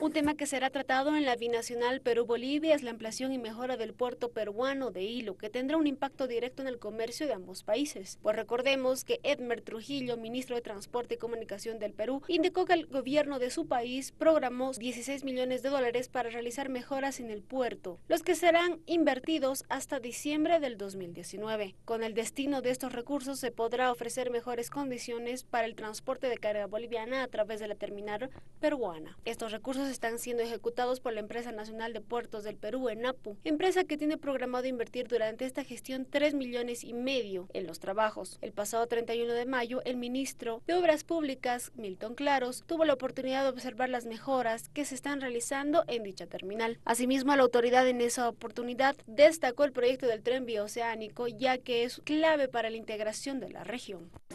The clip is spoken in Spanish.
Un tema que será tratado en la binacional Perú-Bolivia es la ampliación y mejora del puerto peruano de Hilo, que tendrá un impacto directo en el comercio de ambos países. Pues recordemos que Edmer Trujillo, ministro de Transporte y Comunicación del Perú, indicó que el gobierno de su país programó 16 millones de dólares para realizar mejoras en el puerto, los que serán invertidos hasta diciembre del 2019. Con el destino de estos recursos se podrá ofrecer mejores condiciones para el transporte de carga boliviana a través de la terminal peruana. Estos recursos están siendo ejecutados por la Empresa Nacional de Puertos del Perú, ENAPU, empresa que tiene programado invertir durante esta gestión 3,5 millones en los trabajos. El pasado 31 de mayo, el ministro de Obras Públicas, Milton Claros, tuvo la oportunidad de observar las mejoras que se están realizando en dicha terminal. Asimismo, la autoridad en esa oportunidad destacó el proyecto del tren bioceánico, ya que es clave para la integración de la región.